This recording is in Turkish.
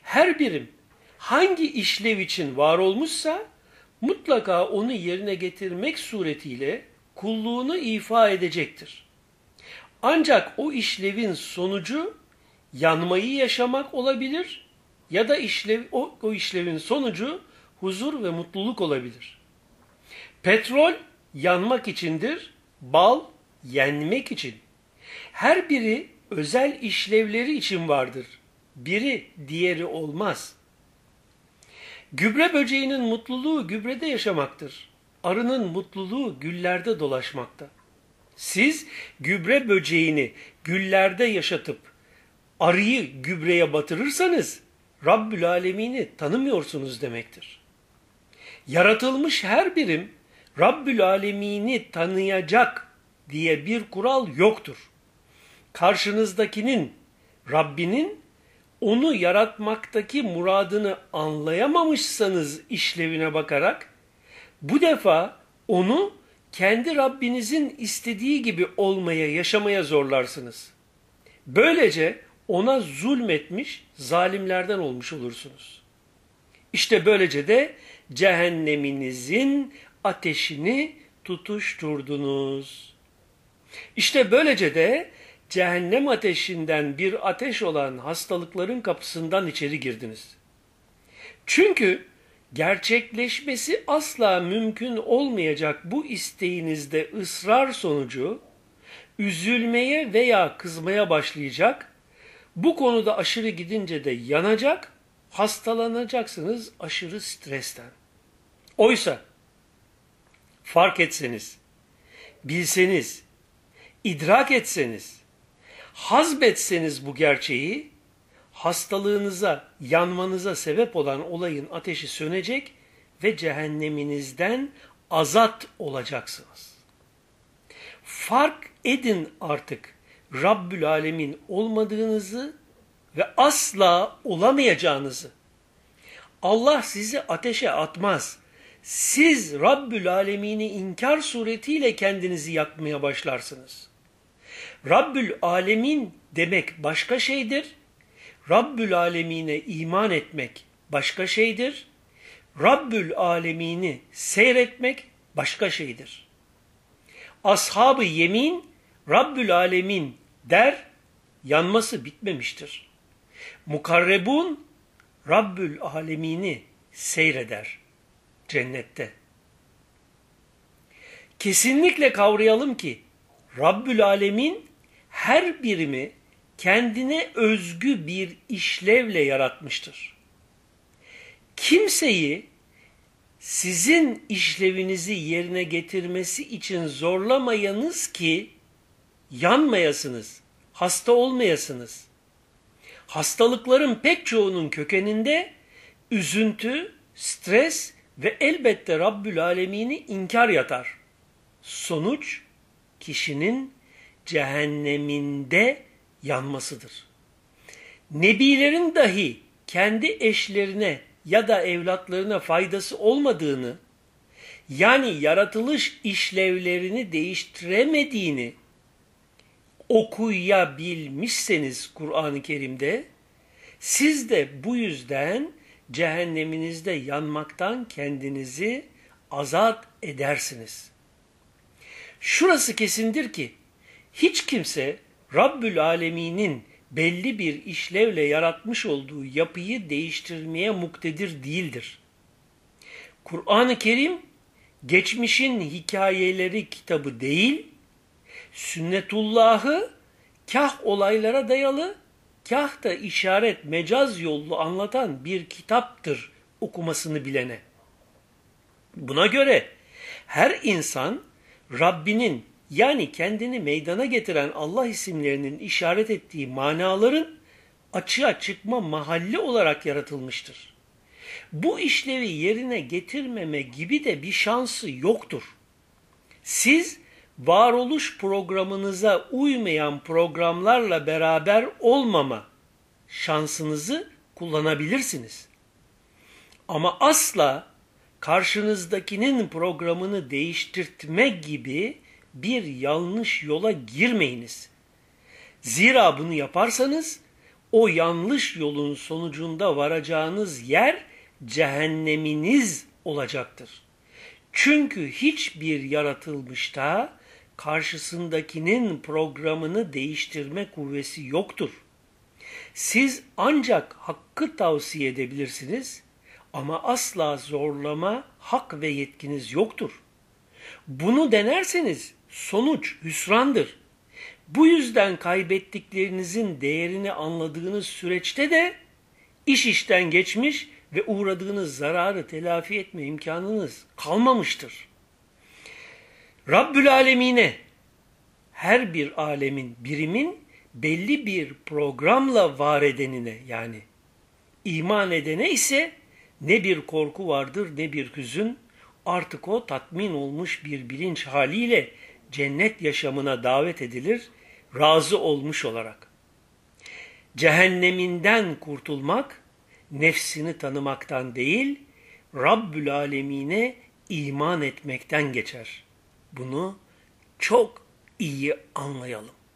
Her birim hangi işlev için var olmuşsa mutlaka onu yerine getirmek suretiyle kulluğunu ifa edecektir. Ancak o işlevin sonucu yanmayı yaşamak olabilir ya da o işlevin sonucu huzur ve mutluluk olabilir. Petrol yanmak içindir, bal yenmek için. Her biri özel işlevleri için vardır. Biri diğeri olmaz. Gübre böceğinin mutluluğu gübrede yaşamaktır. Arının mutluluğu güllerde dolaşmakta. Siz gübre böceğini güllerde yaşatıp arıyı gübreye batırırsanız Rabbül Alemin'i tanımıyorsunuz demektir. Yaratılmış her birim Rabbül Alemin'i tanıyacak diye bir kural yoktur. Karşınızdakinin, Rabbinin onu yaratmaktaki muradını anlayamamışsanız işlevine bakarak bu defa onu kendi Rabbinizin istediği gibi olmaya, yaşamaya zorlarsınız. Böylece ona zulmetmiş, zalimlerden olmuş olursunuz. İşte böylece de cehenneminizin ateşini tutuşturdunuz. İşte böylece de cehennem ateşinden bir ateş olan hastalıkların kapısından içeri girdiniz. Çünkü gerçekleşmesi asla mümkün olmayacak bu isteğinizde ısrar sonucu üzülmeye veya kızmaya başlayacak, bu konuda aşırı gidince de yanacak, hastalanacaksınız aşırı stresten. Oysa fark etseniz, bilseniz, idrak etseniz, hazmetseniz bu gerçeği, hastalığınıza, yanmanıza sebep olan olayın ateşi sönecek ve cehenneminizden azat olacaksınız. Fark edin artık Rabbül Alemin olmadığınızı ve asla olamayacağınızı. Allah sizi ateşe atmaz. Siz Rabbül Alemin'i inkar suretiyle kendinizi yakmaya başlarsınız. Rabbül Alemin demek başka şeydir. Rabbül Alemin'e iman etmek başka şeydir. Rabbül Alemin'i seyretmek başka şeydir. Ashab-ı yemin Rabbül Alemin der, yanması bitmemiştir. Mukarrebun Rabbül Alemin'i seyreder cennette. Kesinlikle kavrayalım ki Rabbül Alemin her birimi kendine özgü bir işlevle yaratmıştır. Kimseyi sizin işlevinizi yerine getirmesi için zorlamayınız ki yanmayasınız, hasta olmayasınız. Hastalıkların pek çoğunun kökeninde üzüntü, stres ve elbette Rabbül Alemin'i inkar yatar. Sonuç kişinin cehenneminde yanmasıdır. Nebilerin dahi kendi eşlerine ya da evlatlarına faydası olmadığını, yani yaratılış işlevlerini değiştiremediğini okuyabilmişseniz Kur'an-ı Kerim'de, siz de bu yüzden cehenneminizde yanmaktan kendinizi azat edersiniz. Şurası kesindir ki, hiç kimse Rabbül Alemin'in belli bir işlevle yaratmış olduğu yapıyı değiştirmeye muktedir değildir. Kur'an-ı Kerim, geçmişin hikayeleri kitabı değil, sünnetullahı kah olaylara dayalı, kah da işaret, mecaz yollu anlatan bir kitaptır okumasını bilene. Buna göre her insan Rabbinin, yani kendini meydana getiren Allah isimlerinin işaret ettiği manaların açığa çıkma mahalli olarak yaratılmıştır. Bu işlevi yerine getirmeme gibi de bir şansı yoktur. Siz varoluş programınıza uymayan programlarla beraber olmama şansınızı kullanabilirsiniz. Ama asla karşınızdakinin programını değiştirtme gibi bir yanlış yola girmeyiniz. Zira bunu yaparsanız o yanlış yolun sonucunda varacağınız yer cehenneminiz olacaktır. Çünkü hiçbir yaratılmışta karşısındakinin programını değiştirme kuvvesi yoktur. Siz ancak hakkı tavsiye edebilirsiniz ama asla zorlama hak ve yetkiniz yoktur. Bunu denerseniz sonuç hüsrandır. Bu yüzden kaybettiklerinizin değerini anladığınız süreçte de iş işten geçmiş ve uğradığınız zararı telafi etme imkanınız kalmamıştır. Rabbül Alemine, her bir alemin, birimin belli bir programla var edenine, yani iman edene ise ne bir korku vardır ne bir hüzün, artık o tatmin olmuş bir bilinç haliyle cennet yaşamına davet edilir, razı olmuş olarak. Cehenneminden kurtulmak, nefsini tanımaktan değil, Rabbül Alemine iman etmekten geçer. Bunu çok iyi anlayalım.